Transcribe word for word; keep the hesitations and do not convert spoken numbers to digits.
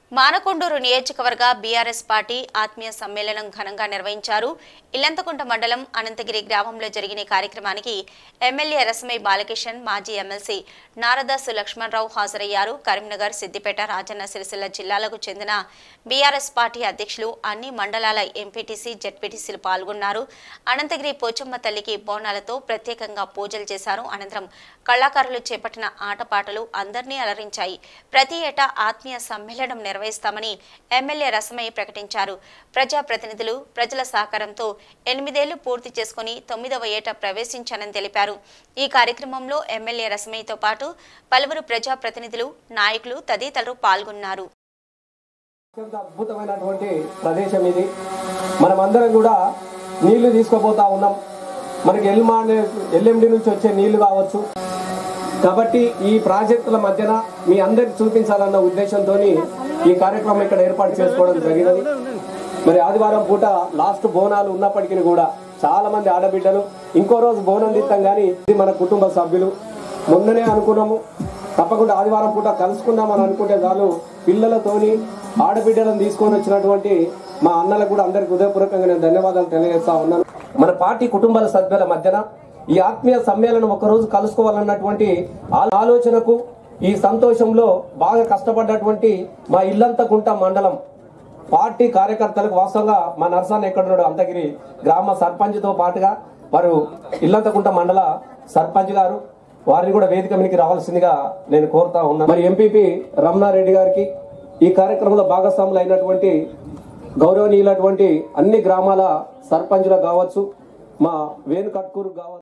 మానకొండూరు నియోజకవర్గ BRS party ఆత్మీయ సమ్మేళనం ఘనంగా నిర్వహించారు. ఇల్లంతకుంట మండలం అనంతగిరి గ్రామంలో జరిగిన కార్యక్రమానికి ఎమ్మెల్యే రసమై బాలకిషన్, మాజీ ఎమ్మెల్సీ నారదాసు లక్ష్మణరావు హాజరయ్యారు. కరీంనగర్, సిద్దిపేట, రాజన్న సిరిసిల్ల జిల్లాలకు చెందిన బీఆర్ఎస్ పార్టీ అధ్యక్షులు, అన్ని మండలాల ఎంపీటీసీ, జెడ్పీటీసీలు పాల్గొన్నారు. అనంతగిరి పోచమ్మ తల్లికి బోనాలతో ప్రత్యేకంగా పూజలు చేశారు. అనంతరం కళాకారులు చేపట్టిన ఆటపాటలు అందరినీ అలరించాయి. ప్రతి ఏటా ఆత్మీయ సమ్మేళనం నిర్వహిస్తామని ఎమ్మెల్యే రసమయ్య ప్రకటించారు. ప్రజాప్రతినిధులు, ప్రజల సహకారంతో ఎనిమిదేళ్లు పూర్తి చేసుకుని తొమ్మిదవ ఏట ప్రవేశించానని తెలిపారు. ఈ కార్యక్రమంలో ఎమ్మెల్యే రసమయ్యతో పాటు పలువురు ప్రజాప్రతినిధులు, నాయకులు తదితరులు పాల్గొన్నారు. అద్భుతమైనటువంటి ప్రదేశం ఇది. మనమందరం కూడా నీళ్లు తీసుకుపోతా ఉన్నాం. మనకి ఎల్మా ఎల్ఎండి నుంచి వచ్చే నీళ్లు కావచ్చు. కాబట్టి ఈ ప్రాజెక్టుల మధ్యన మీ అందరికి చూపించాలన్న ఉద్దేశంతో ఈ కార్యక్రమం ఇక్కడ ఏర్పాటు చేసుకోవడం జరిగినది. మరి ఆదివారం పూట లాస్ట్ బోనాలు ఉన్నప్పటికీ కూడా చాలా మంది ఆడబిడ్డలు ఇంకో రోజు బోనం తీస్తాం, కానీ ఇది మన కుటుంబ సభ్యులు. మొన్ననే అనుకున్నాము, తప్పకుండా ఆదివారం పూట కలుసుకుందామని అనుకుంటే చాలు పిల్లలతోని ఆడబిడ్డలను తీసుకొని వచ్చినటువంటి మా అన్నలకు కూడా అందరికి హృదయపూర్వకంగా నేను ధన్యవాదాలు తెలియజేస్తా ఉన్నాను. మన పార్టీ కుటుంబాల సభ్యుల మధ్యన ఈ ఆత్మీయ సమ్మేళనం ఒకరోజు కలుసుకోవాలన్నటువంటి ఆలోచనకు, ఈ సంతోషంలో బాగా కష్టపడ్డటువంటి మా ఇల్లంతకుంట మండలం పార్టీ కార్యకర్తలకు, వాస్తవంగా మా నర్సాన్ని ఎక్కడున్నాడు అంతగిరి గ్రామ సర్పంచ్తో పాటుగా వారు ఇల్లంతకుంట మండల సర్పంచ్ గారు, వారిని కూడా వేదిక మీదకి రావాల్సిందిగా నేను కోరుతా ఉన్నాను. మరి ఎంపీపీ రమణారెడ్డి గారికి, ఈ కార్యక్రమంలో భాగస్వాములు అయినటువంటి గౌరవనీయులటువంటి అన్ని గ్రామాల సర్పంచులకు కావచ్చు, మా వేణు కట్కూరు కావచ్చు.